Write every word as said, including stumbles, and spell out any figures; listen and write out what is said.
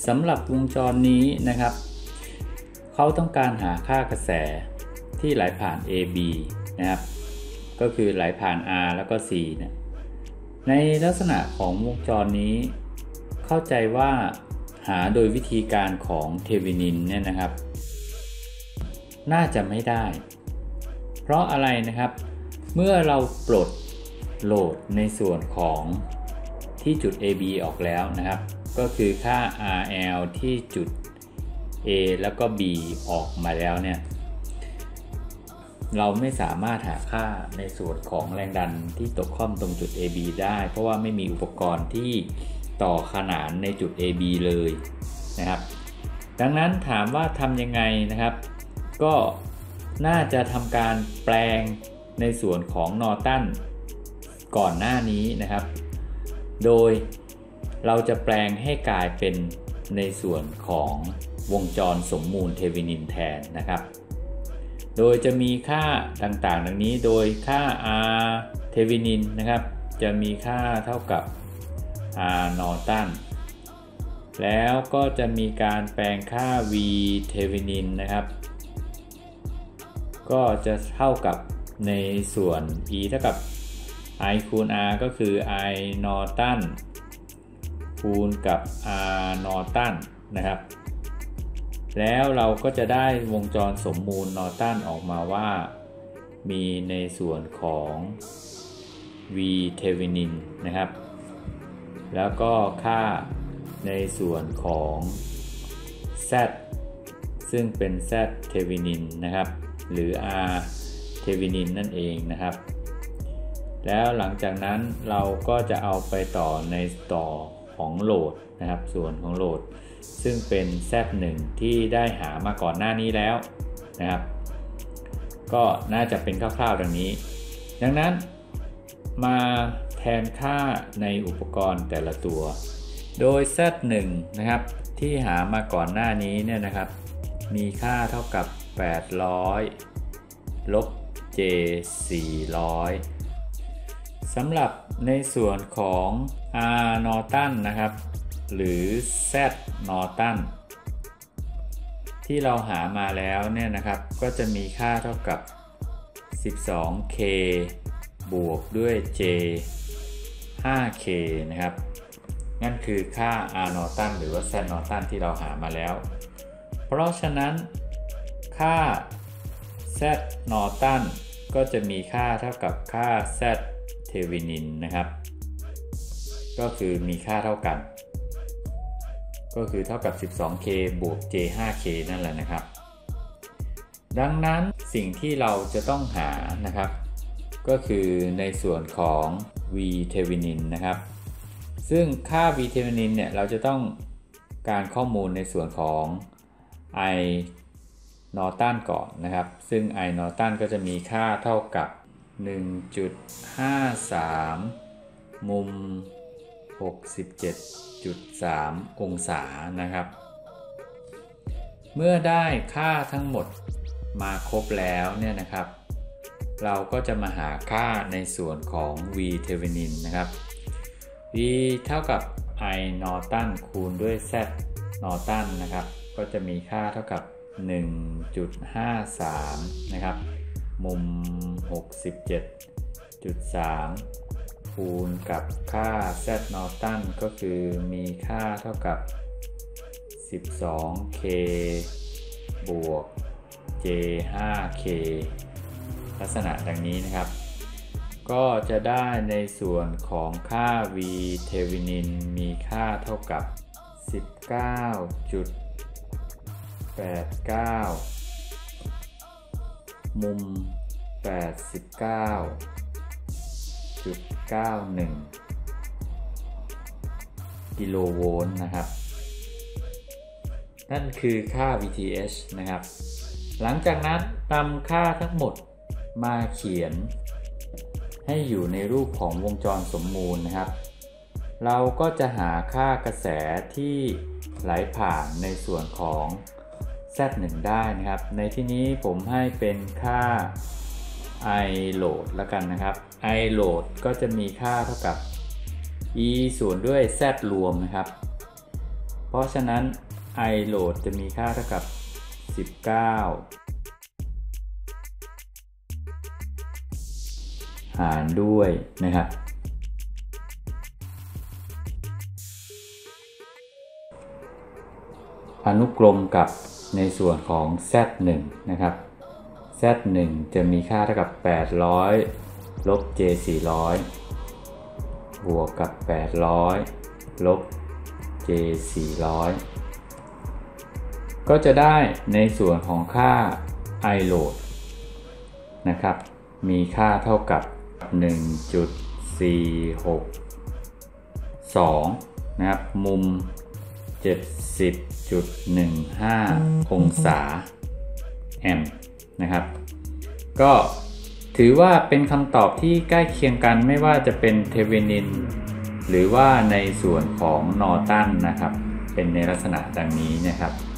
สำหรับวงจรนี้นะครับเขาต้องการหาค่ากระแสที่ไหลผ่าน เอ บี นะครับก็คือไหลผ่าน R แล้วก็ C เนี่ยในลักษณะของวงจรนี้เข้าใจว่าหาโดยวิธีการของเทวินินเนี่ยนะครับน่าจะไม่ได้เพราะอะไรนะครับเมื่อเราปลดโหลดในส่วนของที่จุด เอ บี ออกแล้วนะครับก็คือค่า อาร์ แอล ที่จุด A แล้วก็ B ออกมาแล้วเนี่ยเราไม่สามารถหาค่าในส่วนของแรงดันที่ตกค่อมตรงจุด เอ บี ได้เพราะว่าไม่มีอุปกรณ์ที่ต่อขนานในจุด เอ บี เลยนะครับดังนั้นถามว่าทำยังไงนะครับก็น่าจะทำการแปลงในส่วนของนอร์ตันก่อนหน้านี้นะครับโดยเราจะแปลงให้กลายเป็นในส่วนของวงจรสมมูลเทวินินแทนนะครับโดยจะมีค่าต่างๆดังนี้โดยค่า R เทวินินนะครับจะมีค่าเท่ากับ R นอร์ตันแล้วก็จะมีการแปลงค่า V เทวินินนะครับก็จะเท่ากับในส่วน E เท่ากับ I คูณ R ก็คือ I นอร์ตันคูณกับ R นอร์ตันนะครับแล้วเราก็จะได้วงจรสมมูลนอร์ตันออกมาว่ามีในส่วนของ V เทวินินนะครับแล้วก็ค่าในส่วนของ Z ซึ่งเป็น Z เทวินินนะครับหรือ R เทวินินนั่นเองนะครับแล้วหลังจากนั้นเราก็จะเอาไปต่อในต่อของโหลดนะครับส่วนของโหลดซึ่งเป็น แซด หนึ่ง ที่ได้หามาก่อนหน้านี้แล้วนะครับก็น่าจะเป็นคร่าวๆดังนี้ดังนั้นมาแทนค่าในอุปกรณ์แต่ละตัวโดย แซด หนึ่ง นะครับที่หามาก่อนหน้านี้เนี่ยนะครับมีค่าเท่ากับแปดร้อยลบ J สี่ร้อยสำหรับในส่วนของ R นอร์ตันนะครับหรือ Z นอร์ตันที่เราหามาแล้วเนี่ยนะครับก็จะมีค่าเท่ากับ สิบสองเค บวกด้วย J ห้าเค นะครับนั่นคือค่า R นอร์ตันหรือว่า Z นอร์ตันที่เราหามาแล้วเพราะฉะนั้นค่า Z นอร์ตันก็จะมีค่าเท่ากับค่า Z เทวินินนะครับก็คือมีค่าเท่ากันก็คือเท่ากับ สิบสองเค บวก J ห้าเค นั่นแหละนะครับดังนั้นสิ่งที่เราจะต้องหานะครับก็คือในส่วนของ V เทวินินนะครับซึ่งค่า V เทวินินเนี่ยเราจะต้องการข้อมูลในส่วนของ I นอร์ตันก่อนนะครับซึ่ง I นอร์ตันก็จะมีค่าเท่ากับ หนึ่งจุดห้าสาม มุม หกสิบเจ็ดจุดสาม องศานะครับเมื่อได้ค่าทั้งหมดมาครบแล้วเนี่ยนะครับเราก็จะมาหาค่าในส่วนของ V เทวินินนะครับ V เท่ากับ I นอร์ตันคูณด้วย Z นอร์ตันนะครับก็จะมีค่าเท่ากับ หนึ่งจุดห้าสาม นะครับมุม หกสิบเจ็ดจุดสาม คูณกับค่า Z นอร์ตันก็คือมีค่าเท่ากับ สิบสองเค บวก J ห้าเค ลักษณะดังนี้นะครับก็จะได้ในส่วนของค่า V เทวินินมีค่าเท่ากับ สิบเก้าจุดแปดเก้า มุม แปดสิบเก้าจุดเก้าหนึ่ง กิโลโวลต์นะครับนั่นคือค่า วี ที เอช นะครับหลังจากนั้นนำค่าทั้งหมดมาเขียนให้อยู่ในรูปของวงจรสมมูลนะครับเราก็จะหาค่ากระแสที่ไหลผ่านในส่วนของ แซด หนึ่ง ได้นะครับในที่นี้ผมให้เป็นค่า I load แล้วกันนะครับ I load ก็จะมีค่าเท่ากับ E ส่วนด้วย Z รวมนะครับเพราะฉะนั้น I load จะมีค่าเท่ากับสิบเก้าหารด้วยนะครับอนุกรมกับในส่วนของ แซด หนึ่ง นะครับ แซด หนึ่ง จะมีค่าเท่ากับแปดร้อยลบ J สี่ร้อยบวกกับแปดร้อยลบ J สี่ร้อยก็จะได้ในส่วนของค่า I load นะครับมีค่าเท่ากับ หนึ่งจุดสี่หกสอง นะครับมุม เจ็ดสิบจุดหนึ่งห้า องศาแอมป์นะครับก็ถือว่าเป็นคำตอบที่ใกล้เคียงกันไม่ว่าจะเป็นเทเวนินหรือว่าในส่วนของนอร์ตันนะครับเป็นในลักษณะดังนี้นะครับ